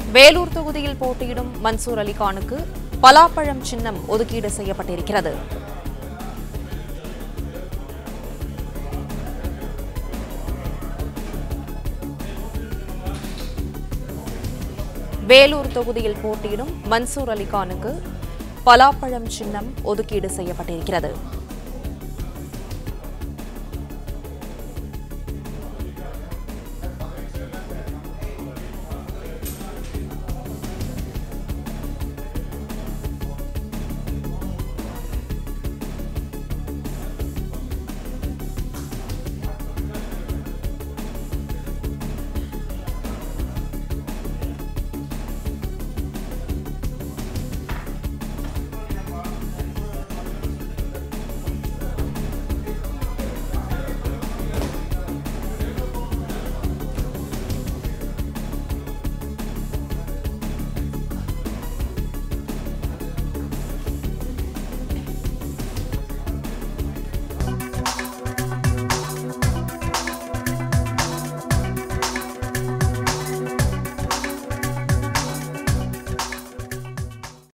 வேலூர் தொகுதியில் போட்டியிடும் மன்சூர் அலிகானுக்கு பலாப்பழம் சின்னம் ஒதுக்கீடு செய்யப்பட்டிருக்கிறது. வேலூர் தொகுதியில் போட்டியிடும் மன்சூர் அலிகானுக்கு பலாப்பழம் சின்னம் ஒதுக்கீடு செய்யப்பட்டிருக்கிறது.